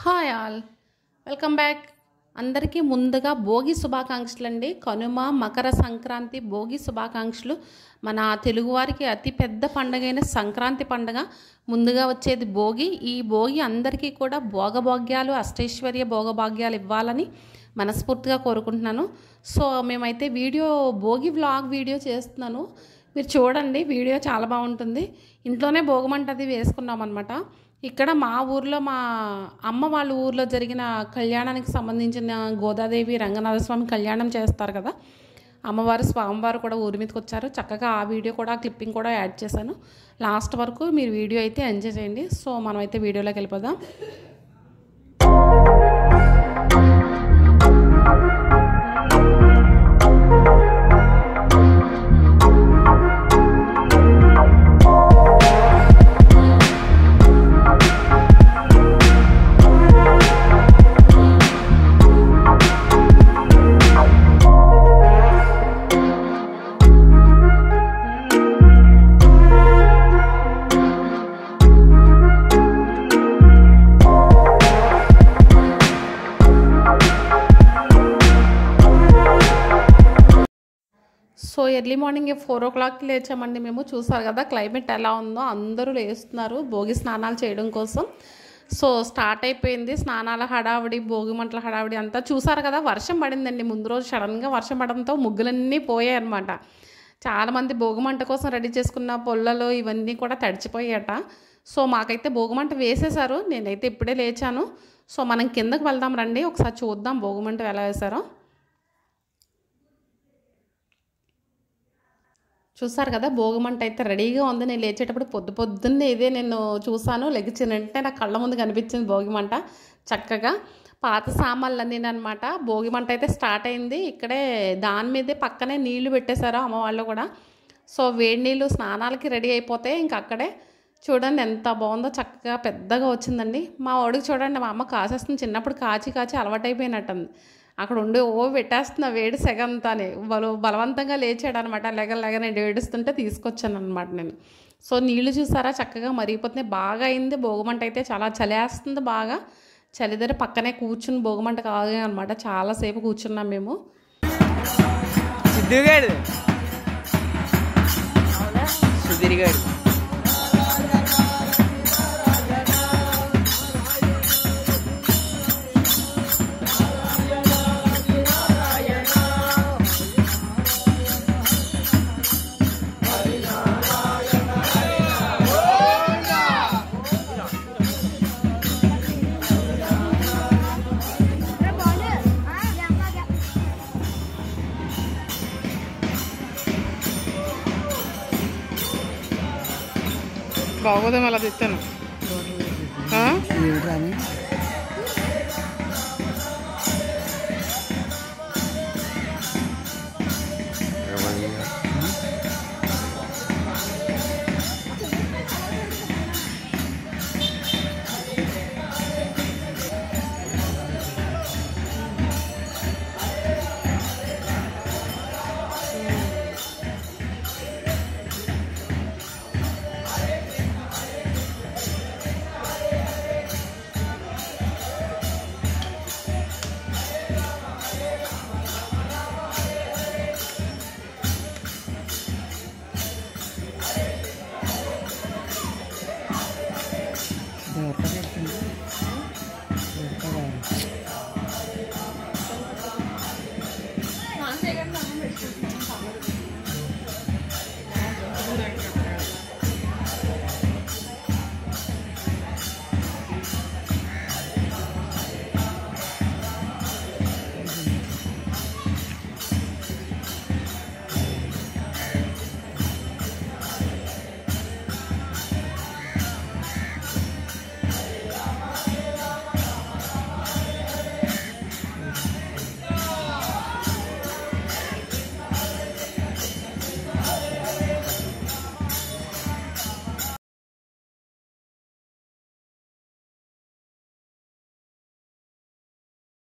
Hi all, welcome back. అందరికీ ముందుగా భోగి శుభాకాంక్షలు అండి. కనుమ, మకర సంక్రాంతి, భోగి శుభాకాంక్షలు. మన తెలుగువారికి అతి పెద్ద పండుగైన సంక్రాంతి పండుగ ముందుగా వచ్చేది భోగి. ఈ భోగి అందరికీ కూడా భోగభాగ్యాలు, అష్టైశ్వర్య భోగభాగ్యాలు ఇవ్వాలని మనస్ఫూర్తిగా కోరుకుంటున్నాను. సో మేమైతే భోగి వ్లాగ్ వీడియో చేస్తున్నాను, మీరు చూడండి. వీడియో చాలా బాగుంటుంది. ఇంట్లోనే భోగమంట అది వేసుకున్నాం అనమాట. ఇక్కడ మా ఊర్లో, మా అమ్మ వాళ్ళ ఊర్లో జరిగిన కళ్యాణానికి సంబంధించిన గోదాదేవి రంగనాథస్వామి కళ్యాణం చేస్తారు కదా, అమ్మవారు స్వామివారు కూడా ఊరి మీదకి వచ్చారు. చక్కగా ఆ వీడియో కూడా, క్లిప్పింగ్ కూడా యాడ్ చేశాను. లాస్ట్ వరకు మీరు వీడియో అయితే ఎంజాయ్ చేయండి. సో మనమైతే వీడియోలోకి వెళ్ళిపోదాం. సో ఎర్లీ మార్నింగ్ 4 o'clock లేచామండి మేము. చూసారు కదా క్లైమేట్ ఎలా ఉందో, అందరూ లేస్తున్నారు భోగి స్నానాలు చేయడం కోసం. సో స్టార్ట్ అయిపోయింది స్నానాల హడావిడి, భోగి మంటల హడావిడి అంతా. చూసారు కదా వర్షం పడిందండి ముందు రోజు. సడన్గా వర్షం పడడంతో ముగ్గులన్నీ పోయాయి అనమాట. చాలామంది భోగి మంట కోసం రెడీ చేసుకున్న పొల్లలు ఇవన్నీ కూడా తడిచిపోయాట. సో మాకైతే భోగి మంట వేసేశారు. నేనైతే ఇప్పుడే లేచాను. సో మనం కిందకు వెళ్దాం రండి, ఒకసారి చూద్దాం భోగి మంట ఎలా వేశారో. చూసారు కదా భోగిమంట అయితే రెడీగా ఉంది. నేను లేచేటప్పుడు పొద్దున్నే ఇదే నేను చూసాను. లెగిచిన వెంటనే నా కళ్ళ ముందు కనిపించింది భోగిమంట. చక్కగా పాత సామాన్లన్నీ అనమాట. భోగిమంట అయితే స్టార్ట్ అయింది. ఇక్కడే దాని మీదే పక్కనే నీళ్లు పెట్టేశారు అమ్మ వాళ్ళు కూడా. సో వేడి నీళ్ళు స్నానాలకి రెడీ అయిపోతే ఇంక అక్కడే చూడండి ఎంత బాగుందో, చక్కగా పెద్దగా వచ్చిందండి. మా వాడికి చూడండి, మా అమ్మ కాసేస్తుంది. చిన్నప్పుడు కాచి అలవాటైపోయినట్టుంది. అక్కడ ఉండి పెట్టేస్తున్న వేడి సెగంతానే బలవంతంగా లేచాడు అనమాట. నేను ఏడుస్తుంటే తీసుకొచ్చాను అనమాట నేను. సో నీళ్లు చూసారా చక్కగా మరిగిపోతున్నాయి. బాగా అయింది భోగమంట అయితే. చాలా చలేస్తుంది బాగా. చలిదర పక్కనే కూర్చుని భోగమంట కాగా అనమాట. చాలాసేపు కూర్చున్నాం మేము. బాగోదేమో అలా తెచ్చాను.